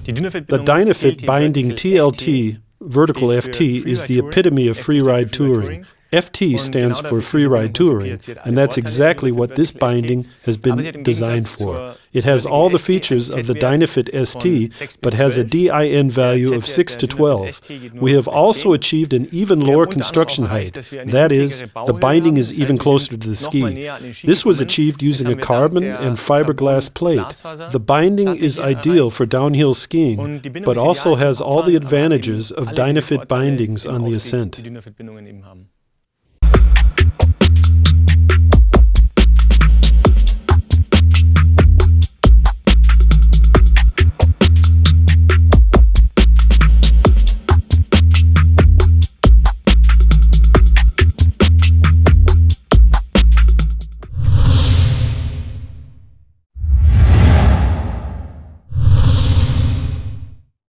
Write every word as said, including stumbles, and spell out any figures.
The Dynafit binding T L T vertical F T is the epitome of freeride touring. F T stands for freeride touring, and that's exactly what this binding has been designed for. It has all the features of the Dynafit S T, but has a D I N value of six to twelve. We have also achieved an even lower construction height. That is, the binding is even closer to the ski. This was achieved using a carbon and fiberglass plate. The binding is ideal for downhill skiing, but also has all the advantages of Dynafit bindings on the ascent.